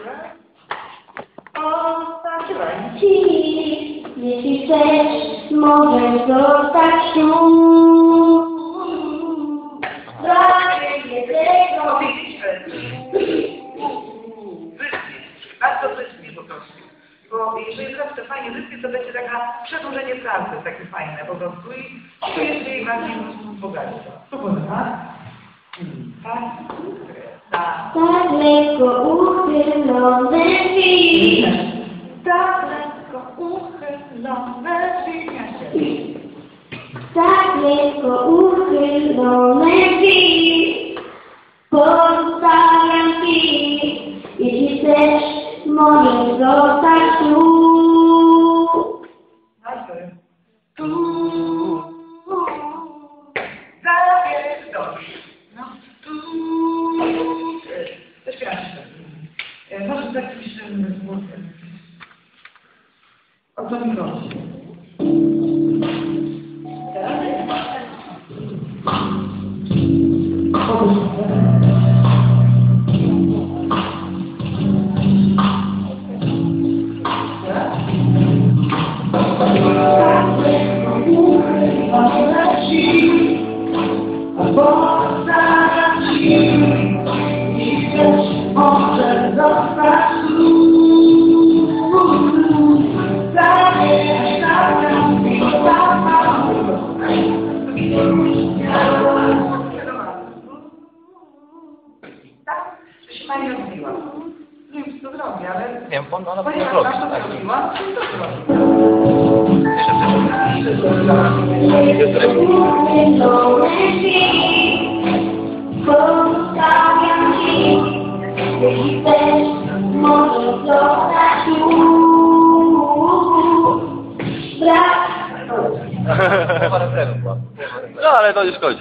Zaśpiewaj ci, jeśli chcesz, możesz zostać tu. No widzicie, bardzo wyspie po prostu. Bo jeżeli teraz to fajnie wyspie, to będzie taka przedłużenie pracy, takie fajne po prostu i to jest jej bardziej bogactwo. Spróbujmy, tak? Tak. Tak lekko uchylone drzwi. Tak lekko uchylone drzwi. Tak lekko uchylone drzwi. Pozostawiam ci, jeśli chcesz, możesz zostać tu. Tu. Zabierz dobrze. No, tu. Zaśpiewasz się. Może tak piszemy z głosem. O co mi chodzi? To się Maria odbiła. Nie wiem, co zrobię, ale... Nie wiem, ona ponieważ robi, to tak. zrobiła, to zrobię. Pozostawiam ci, jeśli chcesz, możesz zostać tu. Brak. No ale to nie szkodzi.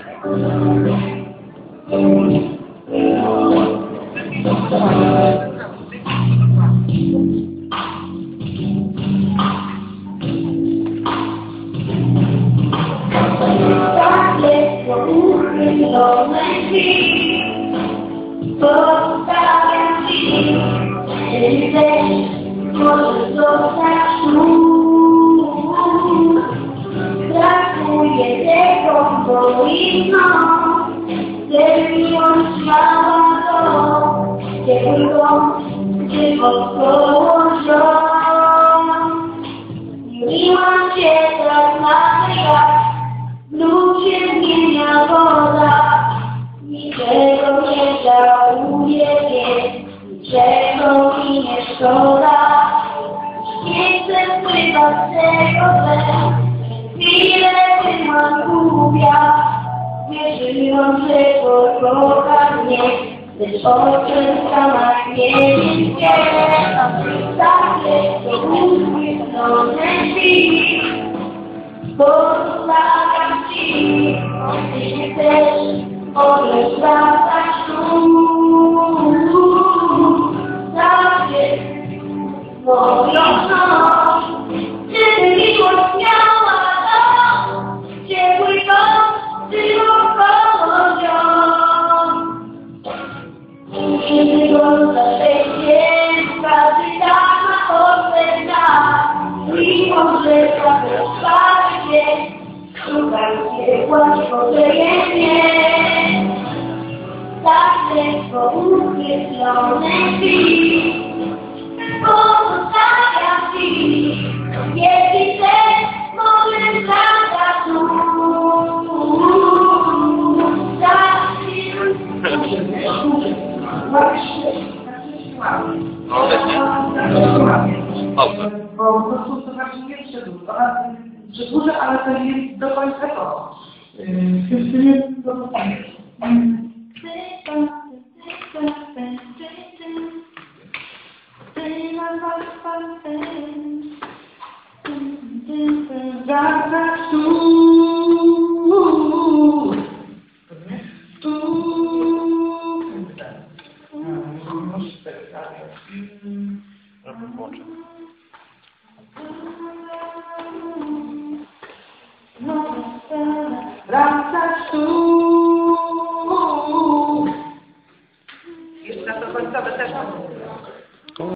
Tak lekko uchylone drzwi. Pozostawiam ci, jeśli chcesz, możesz zostać tu. Brakuje tego, bo i noc, gdy miłość trwała to, ciepły dom, gdy wokoło rząd. Miłam cię tak na jak w ludzie zmienia woda. Niczego nie żałuję, niczego mi nie szkoda. Nie chcę pływać tego bez. Chwilę byłam głupia, wierzyłam, że pokocha mnie, lecz oczy sama nie widzę. Tak lekko uchwycone drzwi, pozostawiam ci, jeśli chcesz, możesz wracać tu. Zawsze moją noc, gdy miłość miała. Ciepły dom, ty wokoło ziom. Kiedy go zaszejdzie, każdy tak ma odweta. Mimo, że zapoczwarcie, szukajcie łatwo przejemnie. Tak lekko uchwycone drzwi, pozostawiam ci, jeśli chcesz, możesz wracać tu. Bo po prostu to znaczy nie przedłuża. Ona przedłuża, ale to jest do końca to. To jest do końca. Wracać tu. Wracać tu.